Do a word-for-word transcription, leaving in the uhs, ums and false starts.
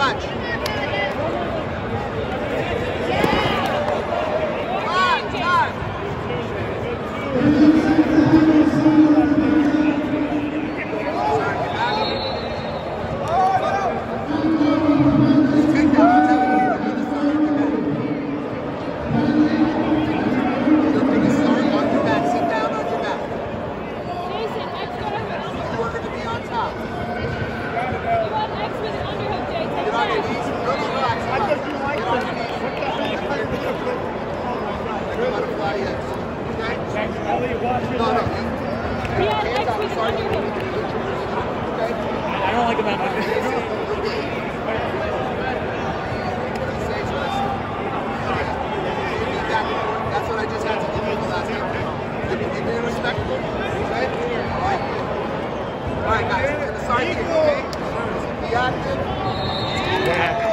Watch. Time, time. Take that, I'm telling you. You'll take a start on your back, sit down on your back. You want her to be on top. Get on your knees, really relax. I just do like that. Butterfly, yes. Okay? No, no. Hands out, sorry. Okay? I don't like him that much. That's what I just had to give you the last time. You're being respectful. Okay? Alright. Alright, guys. We're going to start here, okay? Be active. Yeah.